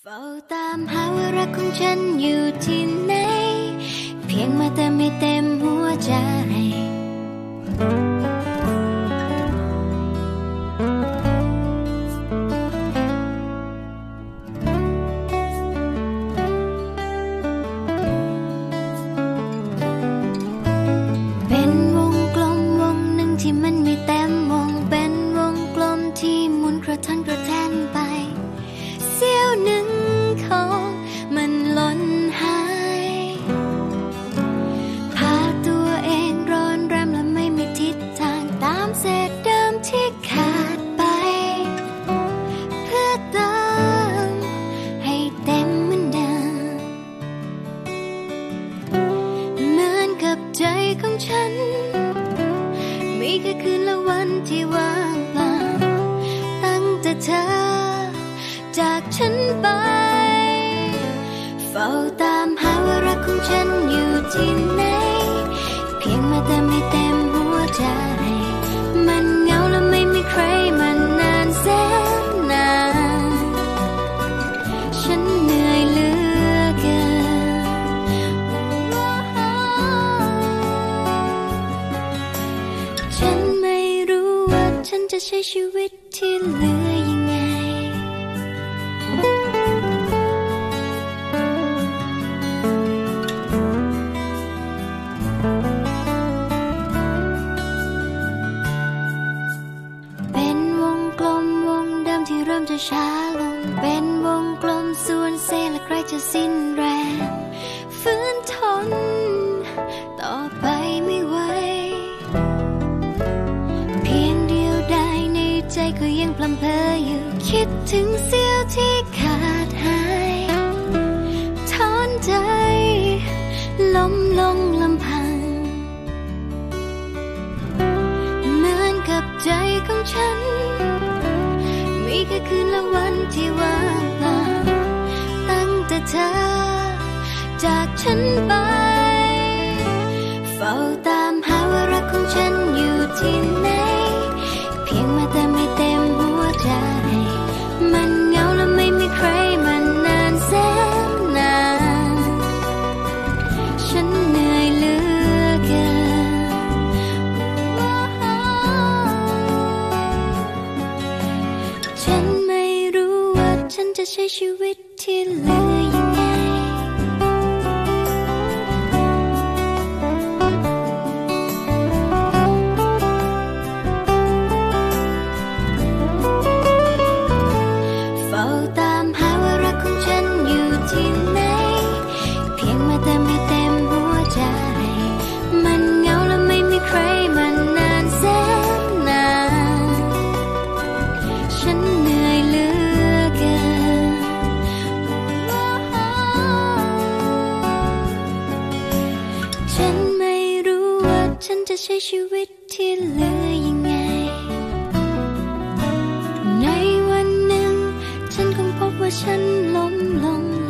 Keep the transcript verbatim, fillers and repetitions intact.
เฝ้าตามหาว่ารักของฉันอยู่ที่ไหนเพียงมาเติมให้เต็มหัวใจเป็นวงกลมวงหนึ่งที่มันไม่เต็มวงเป็นวงกลมที่หมุนกระทันกระแทนไปเสี้ยวหนึ่งของมันหล่นหายพาตัวเองร้อนแรมและไม่มีทิศทางตามเศษเดิมที่ขาดไปเพื่อเติมให้เต็มเหมือนเดิมเหมือนกับใจของฉันมีแค่คืนและวันที่ว่างเปล่าตั้งแต่เธอจากฉันไปเฝ้าตามหาว่ารักของฉันอยู่ที่ไหนเพียงมาเติมให้เต็มหัวใจมันเหงาและไม่มีใครมันนานแสนนานฉันเหนื่อยเหลือเกินฉันไม่รู้ว่าฉันจะใช้ชีวิตที่เหลือยังไงเป็นวงกลมวงเดิมที่เริ่มจะช้าลงเป็นวงกลมส่วนเซและใกล้จะสิ้นแรงฝืนทนต่อไปไม่ไหวเพียงเดียวดายในใจก็ยังพลัมเพออยู่คิดถึงเสี้ยวที่ขาดหายถอนใจล้มลงลำพังเหมือนกับใจของฉันมีแค่คืนและวันที่ว่างเปล่าตั้งแต่เธอจากฉันไปเฝ้าตามหาว่ารักของฉันอยู่ที่ไหนเพียงมาเติมให้เต็มหัวใจมันเหงาและไม่มีใครมันนานแสนนานฉันเหนื่อยเหลือเกินฉันไม่รู้ว่าฉันจะใช้ชีวิตที่เหลือยังไงเฝ้าตามหาว่ารักของฉันอยู่ที่ไหนเพียงมาเติมให้เต็มหัวใจมันเหงาและไม่มีใครมันนานแสนนานฉันเหนื่อยเหลือเกินฉันไม่รู้ว่าฉันจะใช้ชีวิตที่เหลือยังไงในวันหนึ่งฉันคงพบว่าฉันล้มลง